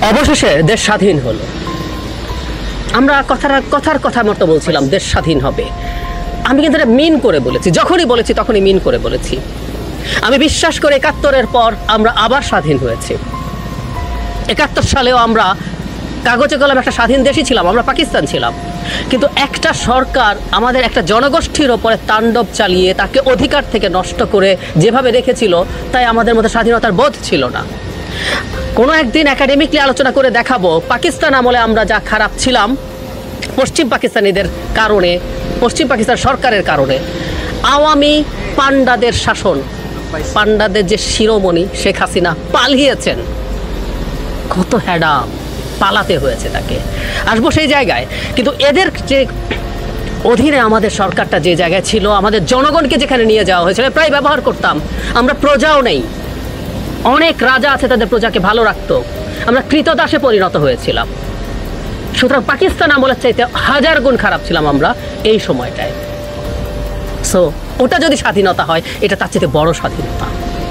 অবশেষে দেশ স্বাধীন হলো। আমরা কথার কথা মতো বলছিলাম দেশ স্বাধীন হবে। আমি কিন্তু এটা মিন করে বলেছি, যখনই বলেছি তখনই মিন করে বলেছি। আমি বিশ্বাস করি ৭১-এর পর আমরা আবার স্বাধীন হয়েছি। ৭১ সালেও আমরা কাগজে কলমে একটা স্বাধীন দেশই ছিলাম, আমরা পাকিস্তান ছিলাম। কিন্তু একটা সরকার আমাদের একটা জনগোষ্ঠীর ওপরে তাণ্ডব চালিয়ে তাকে অধিকার থেকে নষ্ট করে যেভাবে রেখেছিল, তাই আমাদের মধ্যে স্বাধীনতার বোধ ছিল না। কোনো একদিন একাডেমিকলি আলোচনা করে দেখাবো পাকিস্তান আমলে আমরা যা খারাপ ছিলাম পশ্চিম পাকিস্তানিদের কারণে, পশ্চিম পাকিস্তান সরকারের কারণে। আওয়ামী পান্ডাদের শাসন, পান্ডাদের যে শিরোমণি শেখ হাসিনা পালিয়েছেন, কত হ্যাডাম, পালাতে হয়েছে তাকে। আসবো সেই জায়গায়। কিন্তু এদের যে অধীনে আমাদের সরকারটা যে জায়গায় ছিল, আমাদের জনগণকে যেখানে নিয়ে যাওয়া হয়েছিল প্রায় ব্যবহার করতাম। আমরা প্রজাও নেই, অনেক রাজা আছে তাদের প্রজাকে ভালো রাখতো, আমরা কৃতদাসে পরিণত হয়েছিলাম। সুতরাং পাকিস্তান আমলের চাইতে 1000 গুণ খারাপ ছিলাম আমরা এই সময়টায়। সো ওটা যদি স্বাধীনতা হয়, এটা তার চাইতে বড় স্বাধীনতা।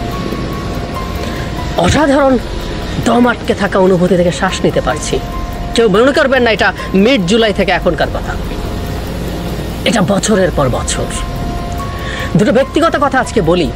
অসাধারণ দম আটকে থাকা অনুভূতি থেকে শ্বাস নিতে পারছি। কেউ মনে করবেন না এটা মিড জুলাই থেকে এখনকার কথা, এটা বছরের পর বছর। দুটো ব্যক্তিগত কথা আজকে বলি।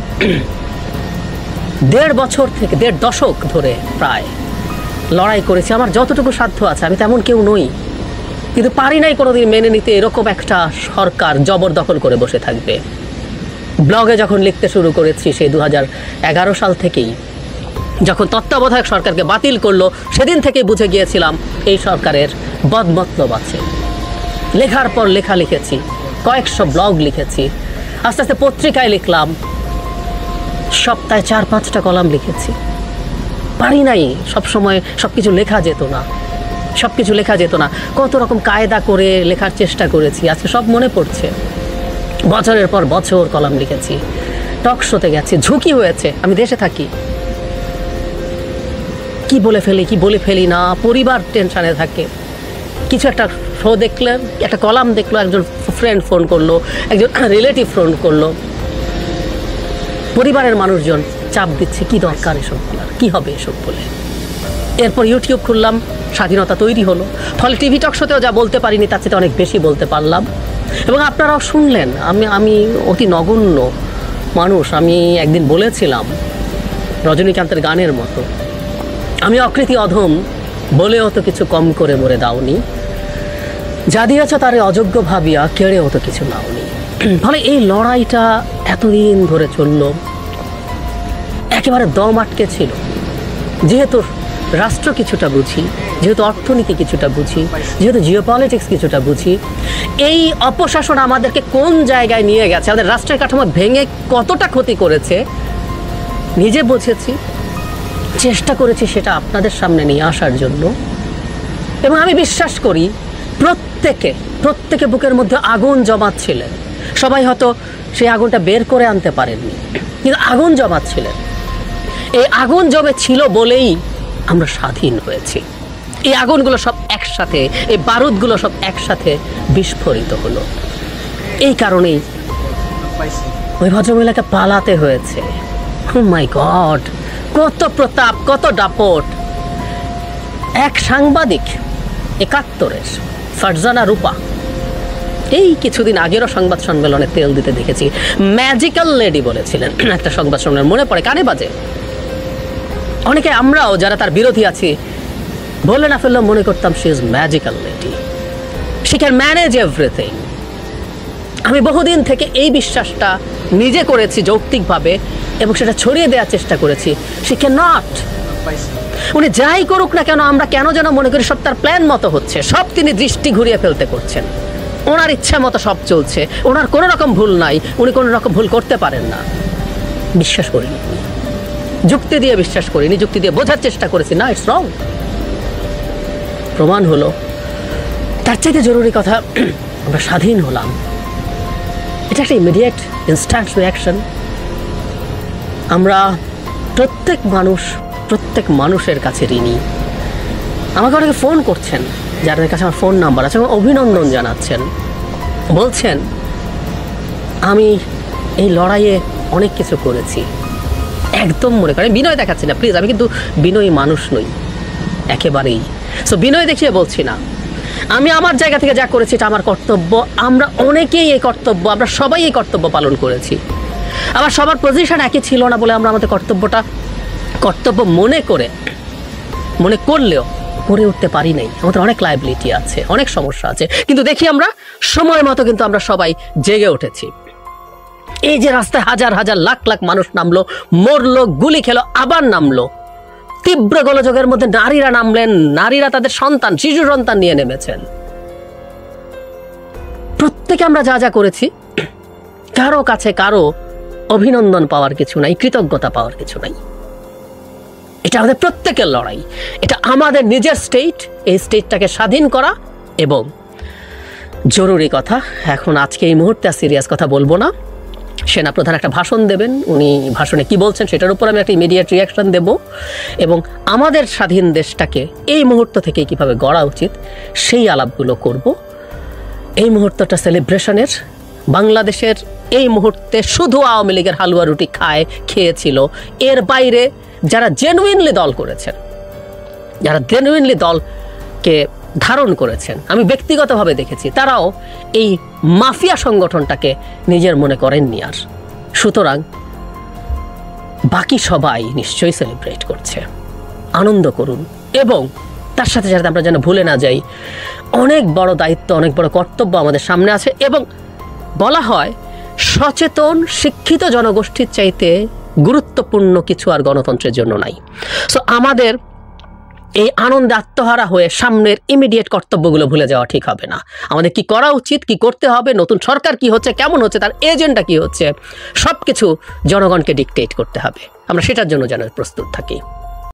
1.5 বছর থেকে 1.5 দশক ধরে প্রায় লড়াই করেছি। আমার যতটুকু সাধ্য আছে, আমি তেমন কেউ নই, কিন্তু পারি নাই কোনোদিন মেনে নিতে এরকম একটা সরকার জবরদখল করে বসে থাকবে। ব্লগে যখন লিখতে শুরু করেছি সেই 2011 সাল থেকেই, যখন তত্ত্বাবধায়ক সরকারকে বাতিল করলো, সেদিন থেকেই বুঝে গিয়েছিলাম এই সরকারের বদমতলব আছে। লেখার পর লেখা লিখেছি, কয়েকশো ব্লগ লিখেছি, আস্তে আস্তে পত্রিকায় লিখলাম, সপ্তাহে 4-5টা কলাম লিখেছি। পারি নাই সবসময় সব কিছু লেখা যেত না, সব কিছু লেখা যেত না। কত রকম কায়দা করে লেখার চেষ্টা করেছি, আজকে সব মনে পড়ছে। বছরের পর বছর কলাম লিখেছি, টক শোতে গেছি, ঝুঁকি হয়েছে। আমি দেশে থাকি, কি বলে ফেলি কি বলে ফেলি না, পরিবার টেনশানে থাকে। কিছু একটা শো দেখলে, একটা কলাম দেখলো, একজন ফ্রেন্ড ফোন করলো, একজন রিলেটিভ ফোন করলো, পরিবারের মানুষজন চাপ দিচ্ছে, কি দরকার এসব বলার, কী হবে এসব বলে। এরপর ইউটিউব খুললাম, স্বাধীনতা তৈরি হলো। ফলে টিভি টক শোতেও যা বলতে পারিনি তার চেয়ে অনেক বেশি বলতে পারলাম, এবং আপনারাও শুনলেন। আমি অতি নগণ্য মানুষ। আমি একদিন বলেছিলাম রজনীকান্তের গানের মতো, আমি অকৃতি অধম বলেও তো কিছু কম করে মরে দাওনি, যা দিয়েছ তারে অযোগ্য ভাবিয়া কেড়েও তো কিছু নাওনি। ফলে এই লড়াইটা এতদিন ধরে চলল, একেবারে দম আটকে ছিল। যেহেতু রাষ্ট্র কিছুটা বুঝি, যেহেতু অর্থনীতি কিছুটা বুঝি, যেহেতু জিওপলিটিক্স কিছুটা বুঝি, এই অপশাসন আমাদেরকে কোন জায়গায় নিয়ে গেছে, আমাদের রাষ্ট্রের কাঠামো ভেঙে কতটা ক্ষতি করেছে নিজে বুঝেছি, চেষ্টা করেছি সেটা আপনাদের সামনে নিয়ে আসার জন্য। এবং আমি বিশ্বাস করি প্রত্যেকে বুকের মধ্যে আগুন জমাচ্ছিলেন। সবাই হয়তো সেই আগুনটা বের করে আনতে পারেননি, কিন্তু আগুন জমাচ্ছিলেন। এই আগুন জমে ছিল বলেই আমরা স্বাধীন হয়েছি। এই আগুনগুলো সব একসাথে, এই বারুদগুলো সব একসাথে বিস্ফোরিত হলো। এই কারণেই ওই ভদ্রমহিলাকে পালাতে হয়েছে। ও মাই গড, কত প্রতাপ, কত দাপট। এক সাংবাদিক ৭১-এর ফারজানা রূপা, এই কিছুদিন আগেরও সংবাদ সম্মেলনে তেল দিতে দেখেছি, ম্যাজিক্যাল লেডি বলেছিলেন একটা সংবাদ সম্মেলন, মনে পড়ে, কানে বাজে। অনেকে আমরাও যারা তার বিরোধী আছি বলে না ফেললেও মনে করতাম she is magical lady, she can manage everything. আমি বহুদিন থেকে এই বিশ্বাসটা নিজে করেছি যৌক্তিকভাবে, এবং সেটা ছড়িয়ে দেওয়ার চেষ্টা করেছি। She can not. উনি যাই করুক না কেন, আমরা কেন যেন মনে করি সব তার প্ল্যান মতো হচ্ছে, সব তিনি দৃষ্টি ঘুরিয়ে ফেলতে করছেন, ওনার ইচ্ছা মতো সব চলছে, ওনার কোনো রকম ভুল নাই, উনি কোনো রকম ভুল করতে পারেন না। বিশ্বাস করিনি, যুক্তি দিয়ে বিশ্বাস করিনি, যুক্তি দিয়ে বোঝার চেষ্টা করেছি, না ইটস রং। প্রমাণ হলো। তার চাইতে জরুরি কথা, আমরা স্বাধীন হলাম। এটা একটা ইমিডিয়েট ইনস্ট্যান্ট রিয়াকশন। আমরা প্রত্যেক মানুষের কাছে ঋণী। আমাকে অনেকে ফোন করছেন, যাদের কাছে আমার ফোন নাম্বার আছে, অভিনন্দন জানাচ্ছেন, বলছেন আমি এই লড়াইয়ে অনেক কিছু করেছি। একদম মনে করেন বিনয় দেখাচ্ছি না প্লিজ, আমি কিন্তু বিনয়ী মানুষ নই, একেবারেই। সো বিনয় দেখিয়ে বলছি না, আমি আমার জায়গা থেকে যা করেছি এটা আমার কর্তব্য। আমরা অনেকেই এই কর্তব্য, আমরা সবাই এই কর্তব্য পালন করেছি। আবার সবার পজিশন একই ছিল না বলে আমরা আমাদের কর্তব্যটা কর্তব্য মনে করলেও করে উঠতে পারি নাই। আমাদের অনেক লায়াবিলিটি আছে, অনেক সমস্যা আছে, কিন্তু দেখি আমরা সময় মতো কিন্তু আমরা সবাই জেগে উঠেছি। এই যে রাস্তায় হাজার হাজার লাখ লাখ মানুষ নামলো, মরলো, গুলি খেলো, আবার নামলো, তীব্র গোলযোগের মধ্যে নারীরা নামলেন, নারীরা তাদের সন্তান, শিশু সন্তান নিয়ে নেমেছেন। প্রত্যেকে আমরা যা যা করেছি, কারো কাছে কারো অভিনন্দন পাওয়ার কিছু নাই, কৃতজ্ঞতা পাওয়ার কিছু নাই। এটা আমাদের প্রত্যেকের লড়াই, এটা আমাদের নিজের স্টেট, এই স্টেটটাকে স্বাধীন করা। এবং জরুরি কথা, এখন আজকে এই মুহূর্তে সিরিয়াস কথা বলবো না। সেনাপ্রধান একটা ভাষণ দেবেন, উনি ভাষণে কি বলছেন সেটার উপর আমি একটা ইমিডিয়েট রিয়াকশন দেব, এবং আমাদের স্বাধীন দেশটাকে এই মুহূর্ত থেকে কিভাবে গড়া উচিত সেই আলাপগুলো করব। এই মুহূর্তটা সেলিব্রেশনের। বাংলাদেশের এই মুহূর্তে শুধু আওয়ামী লীগের হালুয়া রুটি খেয়েছিল, এর বাইরে যারা জেনুইনলি দল করেছেন, যারা জেনুইনলি দলকে ধারণ করেছেন, আমি ব্যক্তিগতভাবে দেখেছি, তারাও এই মাফিয়া সংগঠনটাকে নিজের মনে করেননি আর। সুতরাং বাকি সবাই নিশ্চয়ই সেলিব্রেট করছে, আনন্দ করুন। এবং তার সাথে সাথে আমরা যেন ভুলে না যাই, অনেক বড় দায়িত্ব, অনেক বড় কর্তব্য আমাদের সামনে আছে। এবং বলা হয় সচেতন শিক্ষিত জনগোষ্ঠীর চাইতে গুরুত্বপূর্ণ কিছু আর গণতন্ত্রের জন্য নাই। সো আমাদের এই আনন্দে আত্মহারা হয়ে সামনের ইমিডিয়েট কর্তব্যগুলো ভুলে যাওয়া ঠিক হবে না। আমাদের কি করা উচিত, কি করতে হবে, নতুন সরকার কি হচ্ছে, কেমন হচ্ছে, তার এজেন্ডা কি হচ্ছে, সব কিছু জনগণকে ডিকটেট করতে হবে। আমরা সেটার জন্য যেন প্রস্তুত থাকি।